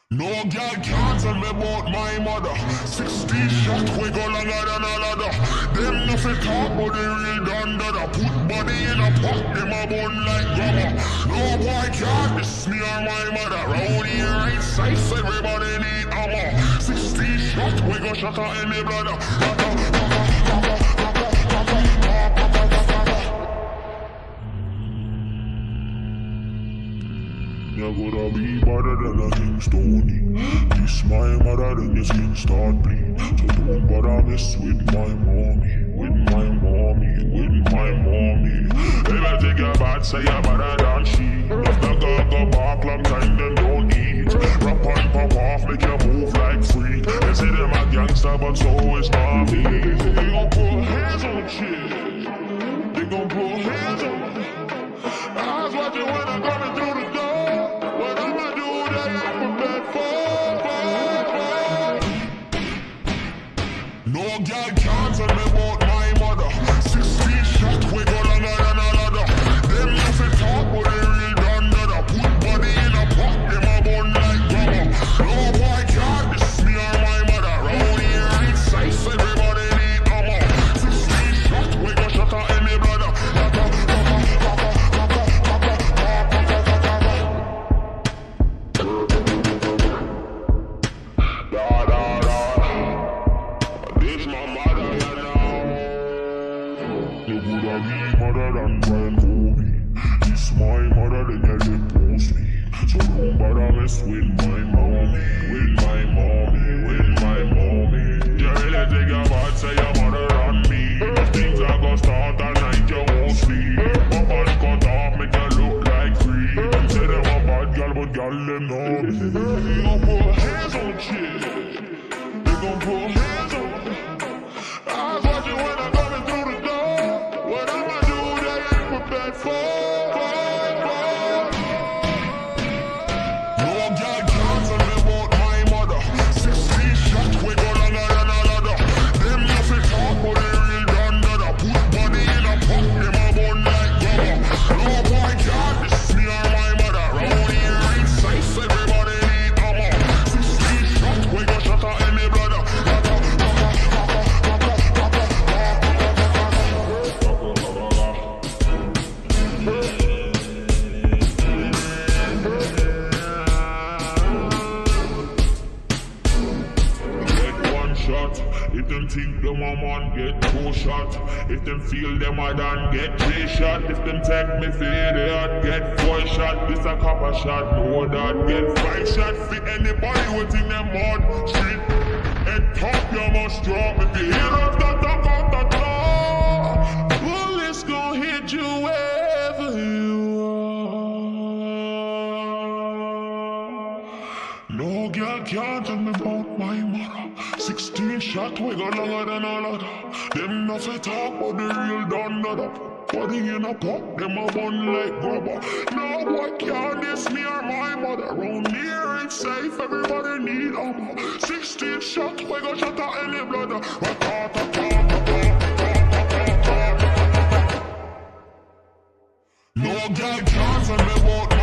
No girl can't tell me about my mother. 60 shot we go longer than a ladder. Them nothing talk but they real done dada. Put body in a pot, them a bun like grabber. No boy can't diss me or my mother. Round here right size, everybody need armor. 60 shot we go shut out any bladder. You gotta be better than a King Stony. This my mother, then your skin start bleed. So don't bother mess with my mommy, with my mommy, with my mommy. If I take your bad, say you're better than she. If the girl go back long time, then don't eat. Rap and pop off, make you move like free. They say them a gangster, but so is mommy. They gon' put hands on the chick. They gon' put hands on the I was watching when I'm coming through the door. No girl can't tell me about my mother. 16 shot we go longer than a ladder. Them nothing talk but they real done dada. Put body in a pot, them a bun like grabber. No boy can't diss me or my mother. Round here right size, everybody need armor. 16 shot we go shut out any brother. You coulda be mother than Brian Cody. It's my mother, then you did post me. So don't bother mess with my mommy, with my mommy, with my mommy. You really think your bad, say your mother on me. If things are gonna start all night, you won't sleep. Pop and cut off, make you look like free. Them say them a bad girl, but girl them know me. They gon' put hands on the chick. They gon' put hands on the I was watching when I'm coming through the door. What I'ma do, they ain't prepared for. No girl can't tell me about my mother. 16 shot, we go longer than a ladder. Them nothing talk, but they real done dada. Put body in a pot, them a bun like grabber. No boy can't diss me or my mother. Round here right size, everybody need armor. 16 shot, we go shut out any brother. If them think them a man, get 2 shots. If them feel them a done, get 3 shots. If them take me for idiot, get 4 shots. This a copper shot, no that, get 5 shots. For anybody who think them mud street. And top you must drop. If you hit off the top of the door, bullets gon' hit you wherever you are. No girl can't tell me about my mother. 16 shot, we go longer than a ladder. Them nothing talk, but the real done dada. Body in a pot, them a bun like grabber. No boy can't diss me or my mother. Round here ain't safe, everybody need armor. 16 shot, we go shut out any brother. No girl can't tell me about